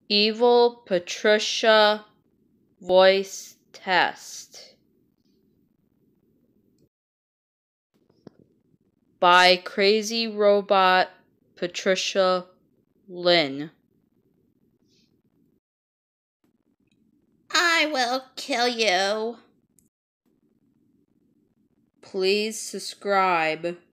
Evil Patricia voice test by Crazy Robot Patricia Lynn. I will kill you. Please subscribe.